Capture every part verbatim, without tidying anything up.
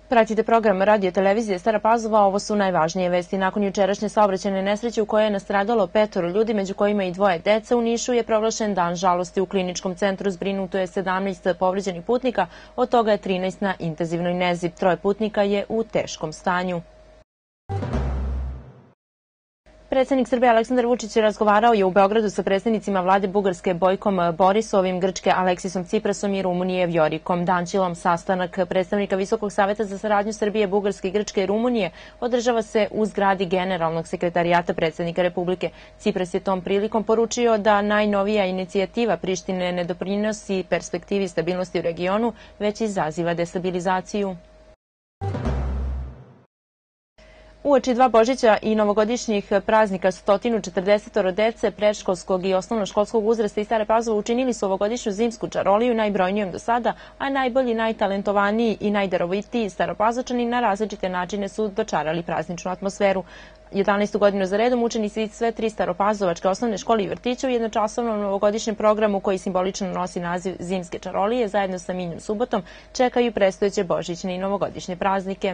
Pratite program radio televizije Stara Pazova, ovo su najvažnije vesti. Nakon jučerašnje saobraćajne nesreće u kojoj je nastradalo petoro ljudi, među kojima i dvoje dece, u Nišu je proglašen dan žalosti. U kliničkom centru zbrinuto je sedamnaest povređenih putnika, od toga je trinaest na intenzivnoj nezi. Troje putnika je u teškom stanju. Predsednik Srbije Aleksandar Vučić razgovarao je u Beogradu sa predstavnicima vlade Bugarske Bojkom Borisovim, Grčke Aleksisom Ciprasom i Rumunije Vjorikom Dančilom. Sastanak predstavnika Visokog saveta za saradnju Srbije, Bugarske, Grčke i Rumunije održava se u zgradi Generalnog sekretarijata predsednika Republike. Cipras je tom prilikom poručio da najnovija inicijativa Prištine ne doprinosi perspektivi stabilnosti u regionu, već izaziva destabilizaciju. Uoči dva Božića i novogodišnjih praznika stotinu četrdeset dece predškolskog i osnovnoškolskog uzrasta iz Stare Pazove učinili su ovogodišnju zimsku čaroliju, najbrojnijom do sada, a najbolji, najtalentovaniji i najdarovitiji Staropazočani na različite načine su dočarali prazničnu atmosferu. jedanaestu godinu za redom učenici sve tri staropazovačke osnovne škole i vrtića u jednočasovnom novogodišnjem programu koji simbolično nosi naziv Zimske čarolije zajedno sa Minjom subotom čekaju predstojeće božićne i novogodišnje praznike.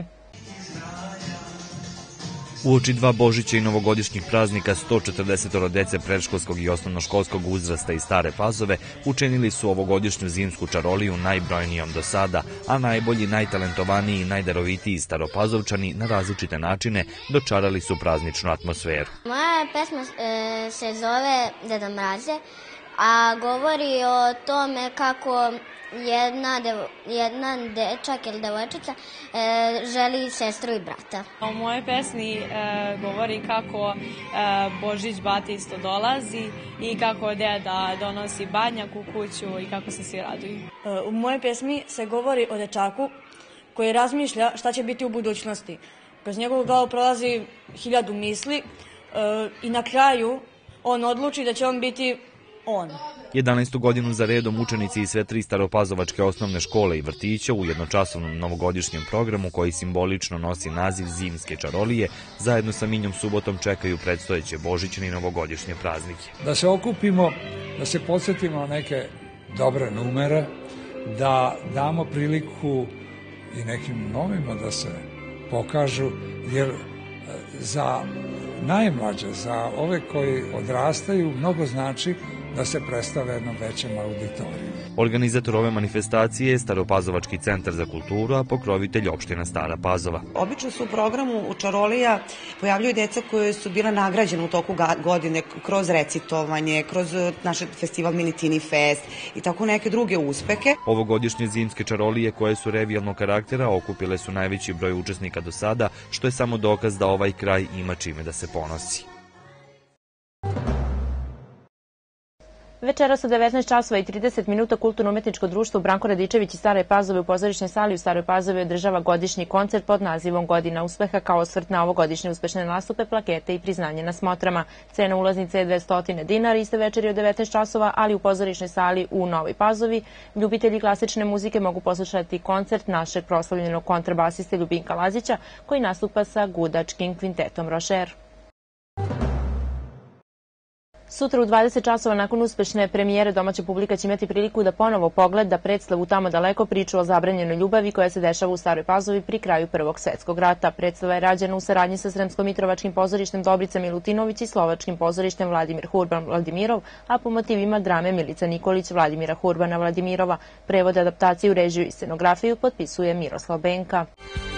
Uoči dva Božića i novogodišnjih praznika sto četrdeset dece predškolskog i osnovnoškolskog uzrasta iz Stare Pazove učinili su ovogodišnju zimsku čaroliju najbrojnijom do sada, a najbolji, najtalentovaniji i najdarovitiji Staropazovčani na različite načine dočarali su prazničnu atmosferu. Moja pesma e, se zove Deda Mraze, a govori o tome kako jedna, dev, jedna dečak ili devojčica e, želi sestru i brata. U mojoj pesmi e, govori kako e, Božić bata isto dolazi i kako deda donosi badnjak u kuću i kako se svi raduju. U mojoj pesmi se govori o dečaku koji razmišlja šta će biti u budućnosti. Kroz njegovu glavu prolazi hiljadu misli e, i na kraju on odluči da će on biti on. jedanaestu godinu za redom učenici iz sve tri staropazovačke osnovne škole i vrtića u jednočasovnom novogodišnjem programu koji simbolično nosi naziv Zimske čarolije zajedno sa Minjom subotom čekaju predstojeće božićne i novogodišnje praznike. Da se okupimo, da se podsjetimo na neke dobre numere, da damo priliku i nekim novima da se pokažu, jer za najmlađe, za ove koji odrastaju, mnogo znači da se predstave jednom većem auditoriju. Organizator ove manifestacije je Staropazovački centar za kulturu, a pokrovitelj opština Stara Pazova. Obično se u programu čarolija pojavljuju deca koje su bila nagrađene u toku godine kroz recitovanje, kroz naš festival Mini Tini Fest i tako neke druge uspehe. Ovogodišnje zimske čarolije koje su revijalnog karaktera okupile su najveći broj učesnika do sada, što je samo dokaz da ovaj kraj ima čime da se ponosi. Večeras u devetnaest časova i trideset minuta Kulturno-umetničko društvo Branko Radičević iz Stare Pazove u pozorišnoj sali u Staroj Pazovi održava godišnji koncert pod nazivom Godina uspeha kao osvrt na ovogodišnje uspešne nastupe, plakete i priznanje na smotrama. Cena ulaznice je dvesta dinara, iste večeri od devetnaest časova, ali u pozorišnoj sali u Novoj Pazovi. Ljubitelji klasične muzike mogu poslušati koncert našeg proslavljenog kontrabasiste Ljubinka Lazića koji nastupa sa gudačkim kvintetom Rošer. Sutra u dvadeset časova nakon uspešne premijere domaća publika će imati priliku da ponovo pogleda predstavu Tamo daleko, priču o zabranjenoj ljubavi koja se dešava u Staroj Pazovi pri kraju Prvog svetskog rata. Predstava je rađena u saradnji sa Sremsko-Mitrovačkim pozorištem Dobrica Milutinović i Slovačkim pozorištem Vladimir Hurban Vladimirov, a po motivima drame Milica Nikolić Vladimira Hurbana Vladimirova. Prevod, adaptaciju, režiju i scenografiju potpisuje Miroslav Benka.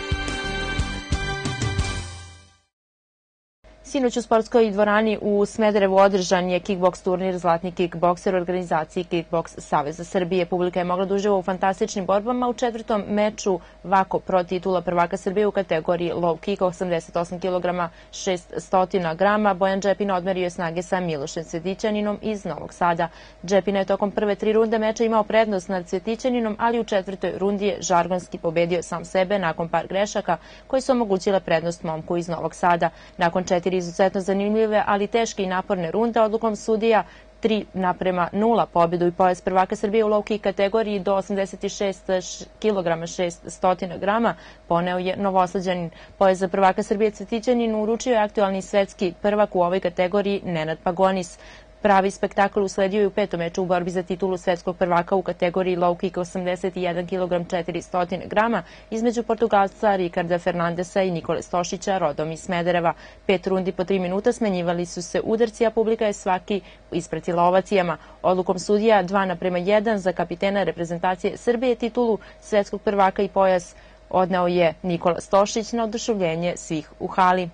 Sinoć u sportskoj dvorani u Smederevu održan je kickboks turnir Zlatni kickbokser u organizaciji Kickboks Saveza Srbije. Publika je mogla da uživa u fantastičnim borbama u četvrtom meču Vako pro titula prvaka Srbije u kategoriji low kick osamdeset osam kilograma šesto grama. Bojan Džepina odmerio je snage sa Milošem Cvetićaninom iz Novog Sada. Džepina je tokom prve tri runde meča imao prednost nad Cvetićaninom, ali u četvrtoj rundi je žargonski pobedio sam sebe nakon par grešaka koji su omogućile prednost momku iz Novog Sada. Nakon četiri izuzetno zanimljive, ali teške i naporne runde, odlukom sudija tri naprema nula pobedu i pojas prvaka Srbije u low kick kategoriji do osamdeset šest kilograma šesto grama poneo je Novosađanin. Pojas za prvaka Srbije Cvetićanin uručio je aktualni svetski prvak u ovoj kategoriji Nenad Pagonis. Pravi spektakl usledio je u petom meču u borbi za titulu svetskog prvaka u kategoriji low kick osamdeset jedan kilogram četiristo grama između Portugalca Ricarda Fernandesa i Nikole Stošića, rodom iz Smedereva. Pet rundi po tri minuta smenjivali su se udarci, a publika je svaki ispratila ovacijama. Odlukom sudija dva naprema jedan za kapitena reprezentacije Srbije titulu svetskog prvaka i pojas odneo je Nikola Stošić na oduševljenje svih u hali.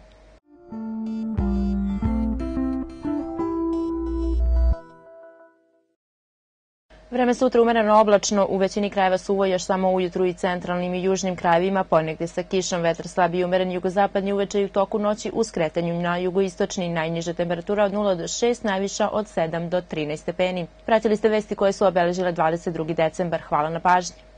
Vreme sutra umereno oblačno, u većini krajeva suvo još samo ujutru i centralnim i južnim krajevima, ponegde sa kišom, vetar slab i umeren jugozapadni uveče i u toku noći uz kretanju na jugoistočni, najniža temperatura od nula do šest, najviša od sedam do trinaest stepeni. Pratili ste vesti koje su obeležile dvadeset drugi decembar. Hvala na pažnji.